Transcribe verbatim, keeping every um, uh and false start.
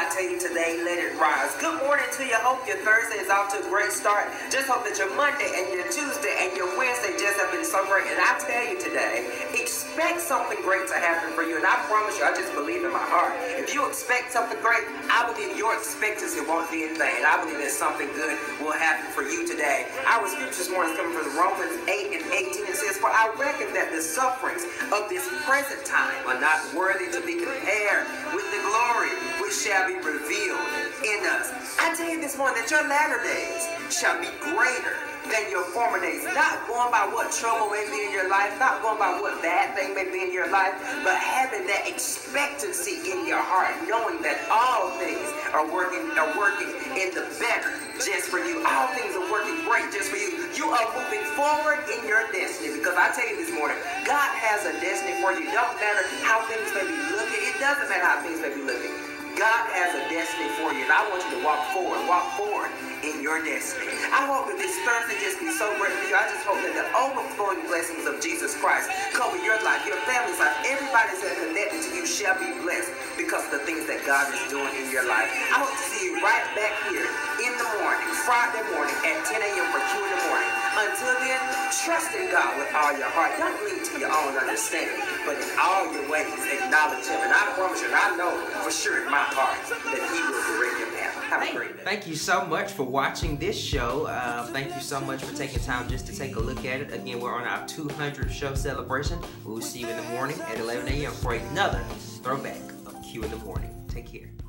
I tell you today, let it rise. Good morning to you. Hope your Thursday is off to a great start. Just hope that your Monday and your Tuesday and your Wednesday just have been so great. And I tell you today, expect something great to happen for you. And I promise you, I just believe in my heart. If you expect something great, I believe your expectancy won't be in vain. I believe that something good will happen for you today. Our scripture this morning is coming from Romans eight and eighteen. It says, "For I reckon that the sufferings of this present time are not worthy to be compared with the glory which shall be revealed in us." I tell you this morning that your latter days shall be greater than your former days. Not going by what trouble may be in your life, not going by what bad thing may be in your life, but having that expectancy in your heart, knowing that all things are working are working in the better just for you. All things are working great just for you. You are moving forward in your destiny, because I tell you this morning, God has a destiny for you. Don't matter how things may be looking. It doesn't matter how things may be looking. God has a destiny for you, and I want you to walk forward, walk forward in your destiny. I hope that this Thursday just be so great for you. I just hope that the overflowing blessings of Jesus Christ cover your life, your family's life. Everybody that's connected to you shall be blessed because of the things that God is doing in your life. I hope to see you right back here in the morning, Friday morning at ten a m for Q in the morning. Until then, trust in God with all your heart. Don't lean to your own understanding, but in all your ways acknowledge Him. And I promise you, and I know for sure in my heart that He will direct your path. Have a great day. Thank you so much for watching this show. Uh, thank you so much for taking time just to take a look at it. Again, we're on our two hundredth show celebration. We will see you in the morning at eleven a m for another throwback of Q in the morning. Take care.